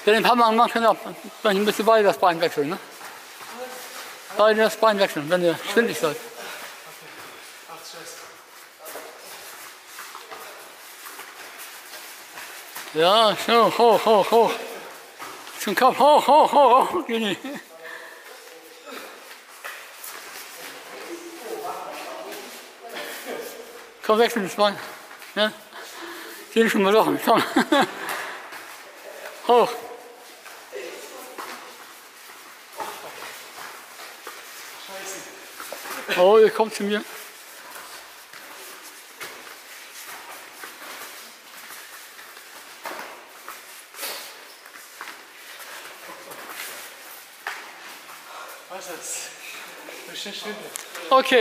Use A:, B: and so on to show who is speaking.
A: Ja, den Hammer anmachen, genau. Dann müsst ihr beide das Bein wechseln, ne? Beide das Bein wechseln, wenn ihr schwindig seid.
B: Ach, Scheiße.
A: Ja, so, hoch, hoch, hoch. Zum Kopf, hoch, hoch, hoch, hoch. Gini. Komm, wechseln das Bein. Ja? Den schon mal doch, komm. Hoch. Oh, ihr kommt zu mir.
B: Was ist das? Das ist schön.
A: Okay.